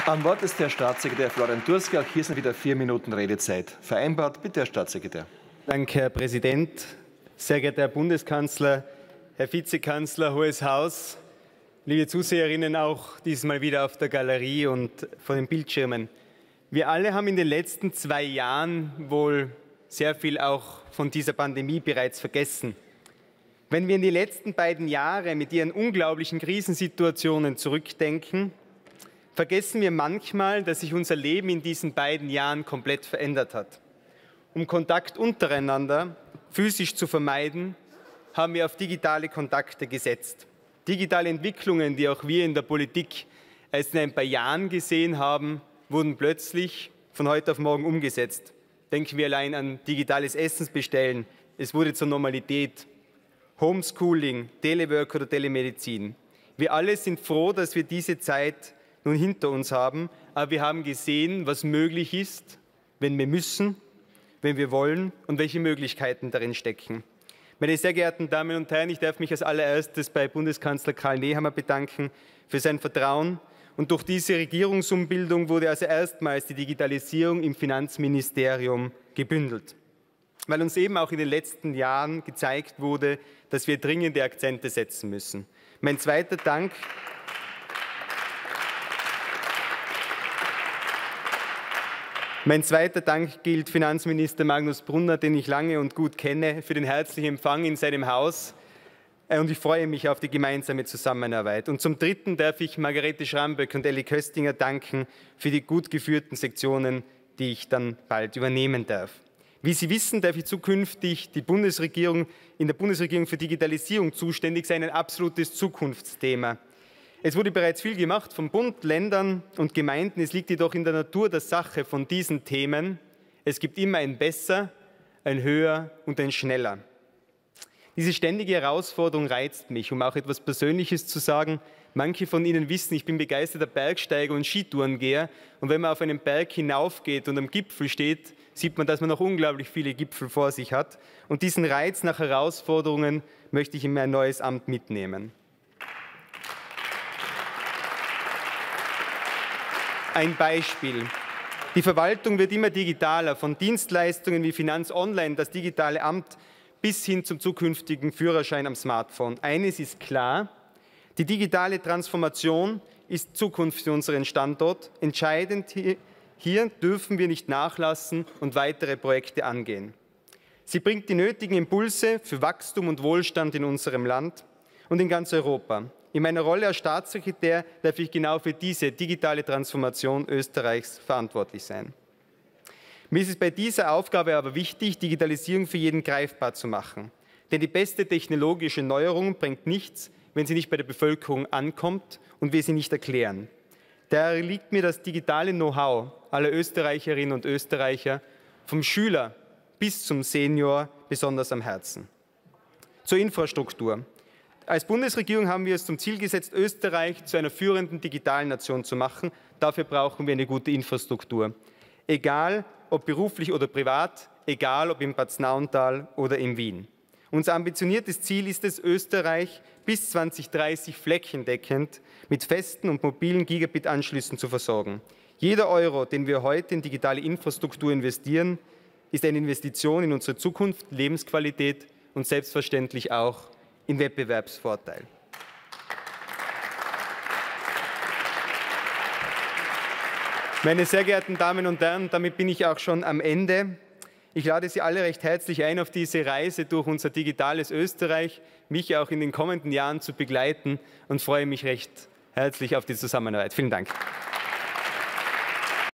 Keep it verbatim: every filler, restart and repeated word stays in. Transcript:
An Wort ist Herr Staatssekretär Florian Durski. Auch hier sind wieder vier Minuten Redezeit vereinbart. Bitte, Herr Staatssekretär. Danke, Herr Präsident. Sehr geehrter Herr Bundeskanzler, Herr Vizekanzler, Hohes Haus, liebe Zuseherinnen auch diesmal wieder auf der Galerie und vor den Bildschirmen. Wir alle haben in den letzten zwei Jahren wohl sehr viel auch von dieser Pandemie bereits vergessen. Wenn wir in die letzten beiden Jahre mit ihren unglaublichen Krisensituationen zurückdenken, vergessen wir manchmal, dass sich unser Leben in diesen beiden Jahren komplett verändert hat. Um Kontakt untereinander physisch zu vermeiden, haben wir auf digitale Kontakte gesetzt. Digitale Entwicklungen, die auch wir in der Politik erst in ein paar Jahren gesehen haben, wurden plötzlich von heute auf morgen umgesetzt. Denken wir allein an digitales Essensbestellen. Es wurde zur Normalität. Homeschooling, Telework oder Telemedizin. Wir alle sind froh, dass wir diese Zeit nun hinter uns haben, aber wir haben gesehen, was möglich ist, wenn wir müssen, wenn wir wollen und welche Möglichkeiten darin stecken. Meine sehr geehrten Damen und Herren, ich darf mich als allererstes bei Bundeskanzler Karl Nehammer bedanken für sein Vertrauen. Und durch diese Regierungsumbildung wurde also erstmals die Digitalisierung im Finanzministerium gebündelt, weil uns eben auch in den letzten Jahren gezeigt wurde, dass wir dringende Akzente setzen müssen. Mein zweiter Dank Mein zweiter Dank gilt Finanzminister Magnus Brunner, den ich lange und gut kenne, für den herzlichen Empfang in seinem Haus. Und ich freue mich auf die gemeinsame Zusammenarbeit. Und zum Dritten darf ich Margarete Schramböck und Elli Köstinger danken für die gut geführten Sektionen, die ich dann bald übernehmen darf. Wie Sie wissen, darf ich zukünftig die Bundesregierung, in der Bundesregierung für Digitalisierung zuständig sein, ein absolutes Zukunftsthema. Es wurde bereits viel gemacht von Bund, Ländern und Gemeinden. Es liegt jedoch in der Natur der Sache von diesen Themen. Es gibt immer ein Besser, ein Höher und ein Schneller. Diese ständige Herausforderung reizt mich, um auch etwas Persönliches zu sagen. Manche von Ihnen wissen, ich bin begeisterter Bergsteiger und Skitourengeher. Und wenn man auf einen Berg hinaufgeht und am Gipfel steht, sieht man, dass man noch unglaublich viele Gipfel vor sich hat. Und diesen Reiz nach Herausforderungen möchte ich in mein neues Amt mitnehmen. Ein Beispiel. Die Verwaltung wird immer digitaler, von Dienstleistungen wie Finanz Online, das digitale Amt, bis hin zum zukünftigen Führerschein am Smartphone. Eines ist klar, die digitale Transformation ist Zukunft für unseren Standort. Entscheidend hier, hier dürfen wir nicht nachlassen und weitere Projekte angehen. Sie bringt die nötigen Impulse für Wachstum und Wohlstand in unserem Land und in ganz Europa. In meiner Rolle als Staatssekretär darf ich genau für diese digitale Transformation Österreichs verantwortlich sein. Mir ist es bei dieser Aufgabe aber wichtig, Digitalisierung für jeden greifbar zu machen. Denn die beste technologische Neuerung bringt nichts, wenn sie nicht bei der Bevölkerung ankommt und wir sie nicht erklären. Daher liegt mir das digitale Know-how aller Österreicherinnen und Österreicher, vom Schüler bis zum Senior, besonders am Herzen. Zur Infrastruktur. Als Bundesregierung haben wir es zum Ziel gesetzt, Österreich zu einer führenden digitalen Nation zu machen. Dafür brauchen wir eine gute Infrastruktur. Egal, ob beruflich oder privat, egal, ob im Bad Nauental oder in Wien. Unser ambitioniertes Ziel ist es, Österreich bis zweitausenddreißig flächendeckend mit festen und mobilen Gigabit-Anschlüssen zu versorgen. Jeder Euro, den wir heute in digitale Infrastruktur investieren, ist eine Investition in unsere Zukunft, Lebensqualität und selbstverständlich auch in Wettbewerbsvorteil. Meine sehr geehrten Damen und Herren, damit bin ich auch schon am Ende. Ich lade Sie alle recht herzlich ein, auf diese Reise durch unser digitales Österreich, mich auch in den kommenden Jahren zu begleiten und freue mich recht herzlich auf die Zusammenarbeit. Vielen Dank.